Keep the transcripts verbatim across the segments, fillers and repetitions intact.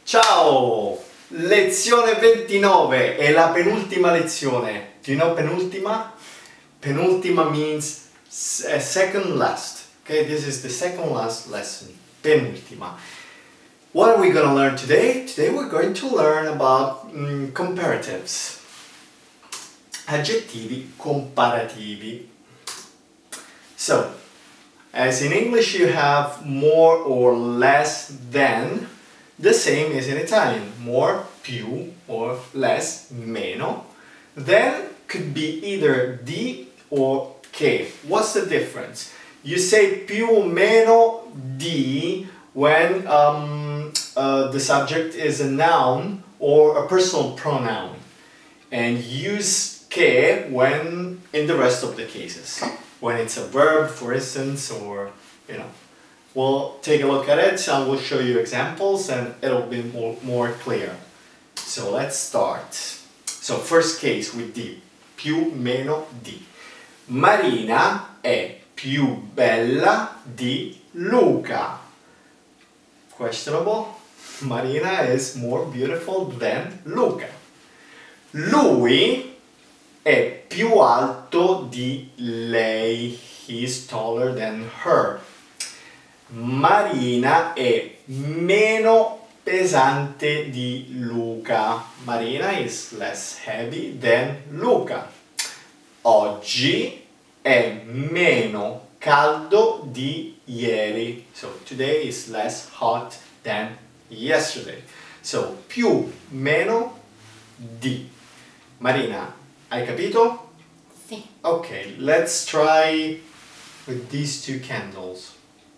Ciao! Lezione ventinove è la penultima lezione. Do you know penultima? Penultima means uh, second last. Okay, this is the second last lesson. Penultima. What are we going to learn today? Today we're going to learn about um, comparatives. Aggettivi comparativi. So, as in English you have more or less than, the same is in Italian. More, più, or less, meno. Then could be either di or che. What's the difference? You say più o meno di when um, uh, the subject is a noun or a personal pronoun, and use che when in the rest of the cases. When it's a verb, for instance, or, you know. We'll take a look at it and we'll show you examples and it'll be more, more clear. So let's start. So first case with di. Più, meno, di. Marina è più bella di Luca. Questionable. Marina is more beautiful than Luca. Lui è più alto di lei. He's taller than her. Marina è meno pesante di Luca. Marina is less heavy than Luca. Oggi è meno caldo di ieri. So today is less hot than yesterday. So più, meno, di. Marina, hai capito? Sì. Okay, let's try with these two candles.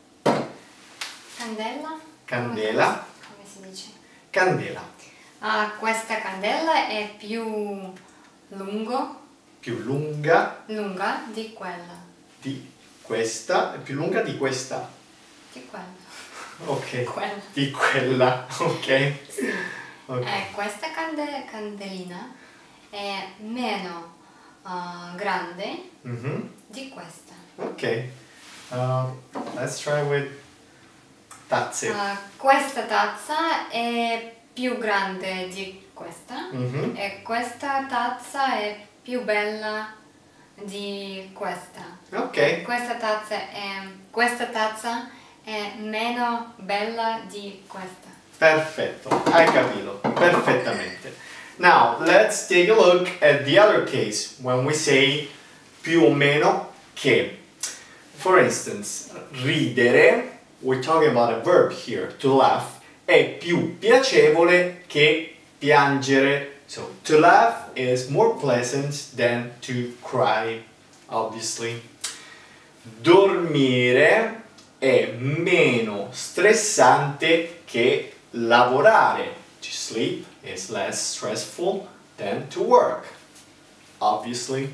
Candela? Candela. Come si dice? Candela. Uh, questa candela è più lungo, Più lunga lunga di quella. di questa. È più lunga di questa. Di quella. Ok. Quella. Di quella. Ok. Sì. Okay. E questa cande candelina è meno uh, grande Mm-hmm. di questa. Ok. Uh, let's try with tazze. Uh, questa tazza è più grande di questa. Mm-hmm. E questa tazza è più bella di questa. Ok. Questa tazza è, questa tazza è meno bella di questa. Perfetto. Hai capito. Perfettamente. Now, let's take a look at the other case when we say più o meno che. For instance, ridere. We're talking about a verb here, to laugh, è più piacevole che piangere. So, to laugh is more pleasant than to cry, obviously. Dormire è meno stressante che lavorare. To sleep is less stressful than to work, obviously.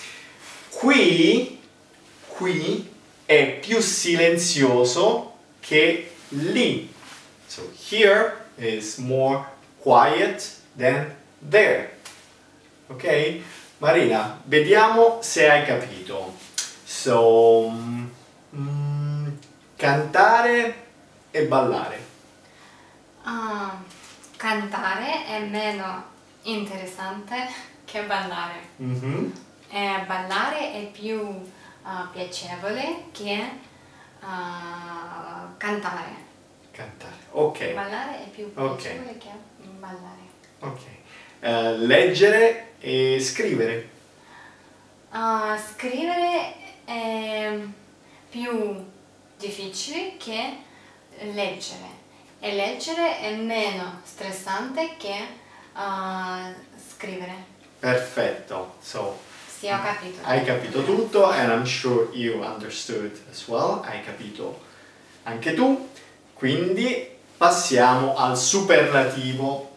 Qui, qui è più silenzioso che lì. So here is more quiet than there. Ok? Marina, vediamo se hai capito. So, mm, cantare e ballare. Uh, cantare è meno interessante che ballare. Mm-hmm. E ballare è più uh, piacevole che uh, cantare. Cantare, ok. Ballare è più piacevole Ok. che ballare. Ok. Uh, leggere e scrivere. Uh, scrivere è più difficile che leggere. E leggere è meno stressante che uh, scrivere. Perfetto. So, Sì, ho capito. hai capito tutto, and I'm sure you understood as well. Hai capito anche tu. Quindi passiamo al superlativo.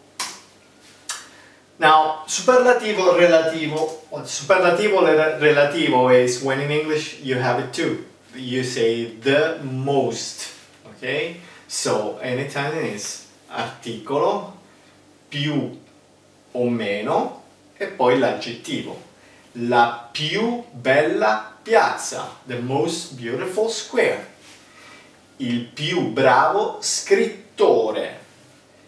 Now, superlativo relativo. What superlativo relativo is when in English you have it too. You say the most. Okay? So, in Italian is articolo più o meno e poi l'aggettivo. La più bella piazza. The most beautiful square. Il più bravo scrittore.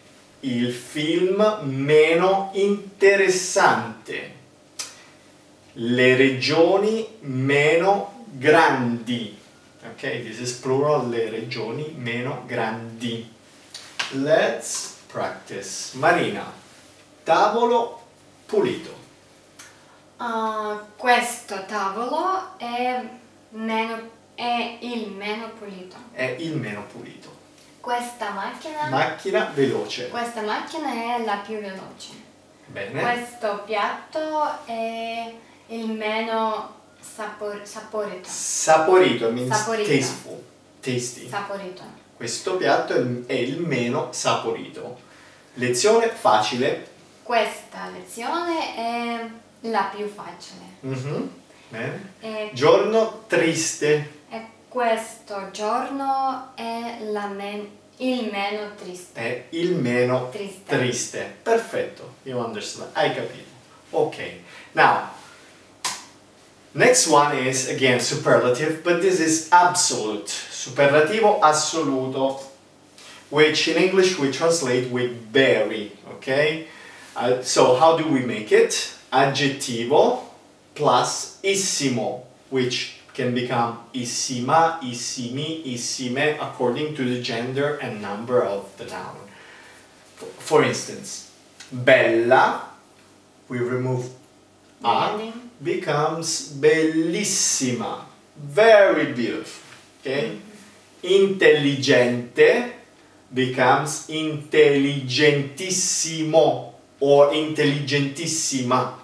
il film meno interessante. Le regioni meno grandi. Ok, this is plural, le regioni meno grandi. Let's practice. Marina, tavolo pulito. Uh, questo tavolo è, meno, è il meno pulito. È il meno pulito. Questa macchina, Macchina veloce. questa macchina è la più veloce. Bene. Questo piatto è il meno sapor, saporito. Saporito means Saporito. tasteful. Tasty. Saporito. Questo piatto è il- è il meno saporito. Lezione facile. Questa lezione è la più facile. Mhm. Bene. E, Giorno triste. e questo giorno è la men- il meno triste. È il meno Triste. triste. Perfetto. You understand. Hai capito. Ok. Now, next one is again superlative, but this is absolute. Superlativo assoluto, which in English we translate with very. Okay. Uh, so how do we make it? Aggettivo plus issimo, which can become issima, issimi, issime, according to the gender and number of the noun. For, for instance, bella, we remove a, Ending. becomes bellissima, very beautiful, okay? Intelligente becomes intelligentissimo or intelligentissima.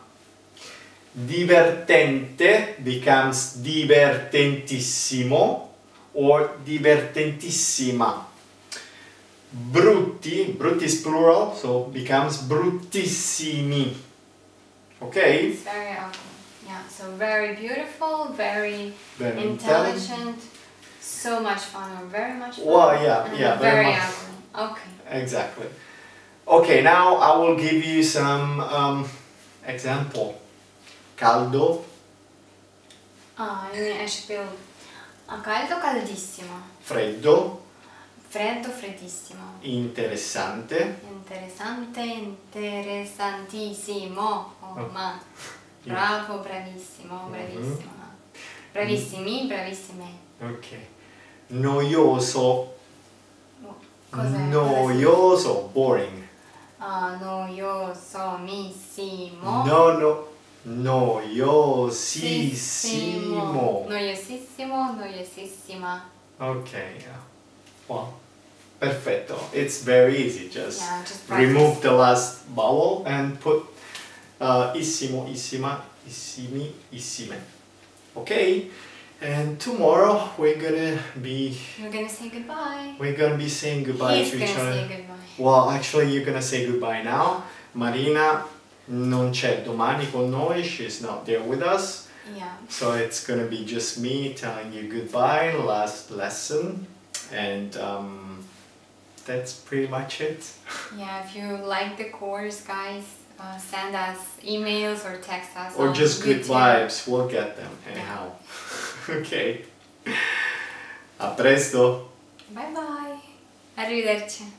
Divertente becomes divertentissimo or divertentissima. Brutti, brutti is plural, so becomes bruttissimi. Okay? It's very ugly. Yeah, so very beautiful, very, Very intelligent, so much fun or very much fun. Well, yeah, and yeah, very, very much. ugly. Okay. Exactly. Okay, now I will give you some um, example. Caldo, Ah, io esce più a caldo, caldissimo. freddo, Freddo, freddissimo. interessante, Interessante, interessantissimo. Oh, Oh. ma bravo, bravissimo, bravissimo. Bravissimi, bravissime. ok, noioso, Oh, Cos'è? noioso, boring, Ah, noiosomissimo. no, no, noiosissimo, Noiosissimo, noiosissima. ok, yeah. Well, perfetto, it's very easy, just Yeah, just practice. remove the last vowel and put uh, issimo, issima, issimi, issime. Okay? And tomorrow we're gonna be You're gonna say goodbye. we're gonna be saying goodbye He's to gonna each other. say goodbye. Well, actually you're gonna say goodbye now. Marina non c'è domani con noi, she's not there with us. Yeah. So it's gonna be just me telling you goodbye, last lesson, and um, that's pretty much it. Yeah, if you like the course, guys, uh, send us emails or text us. Or on just good YouTube. vibes, we'll get them anyhow. Ok. A presto. Bye bye. Arrivederci.